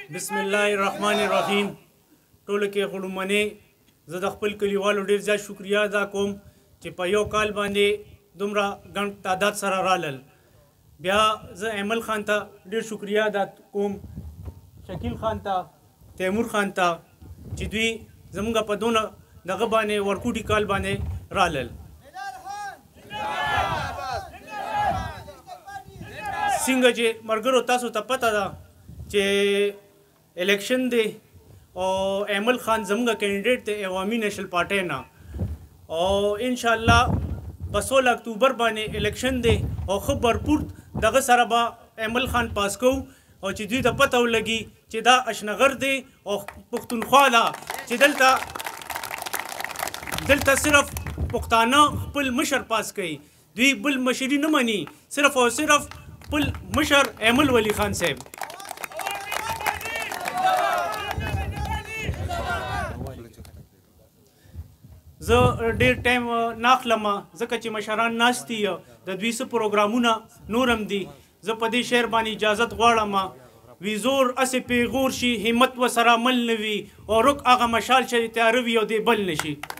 بسم الله الرحمن الرحیم. ټولو کې خړومنې زه د خپل کلیوالو ډېر زیات شکریا ادا کوم چې په یو کال باندې دومره ګڼ تعداد سره رالل. بیا زه ایمل خان ته ډېر شکریا ادا کوم، شکیل خان ته، تیمور خان ته چې دوی زموږ په دونه دغه باندې ورکوټي کال باندې رالل. څنګه چې ملګرو تاسو ته پته ده چې الیکشن دی او ایمل خان زموږ کینډیډیټ دی عوامي نیشنل پارټۍ نه، او انشاءالله په 16 اکتوبر باندې الیکشن دی او ښه برپور دغه سره به ایمل خان پاس کوو، او چې دوی ته پته ولګي چې دا اشنغر دی او پښتونخوا ده چې دلته صرف پښتانه خپل مشر پاس کوي، دوی بل مشري نه مني، صرف او صرف خپل مشر ایمل ولی خان صاحب. زه ډېر ټایم نه اخلم ځکه چې مشران ناست دي، د دوی څه پروګرامونه نور هم دي. زه په دې شعر باندې اجازت غواړم. وی زور اسې پیغور شي، همت ورسره مل نه وي، او رک هغه مشال چې تیاره وي او دی بل نه شي.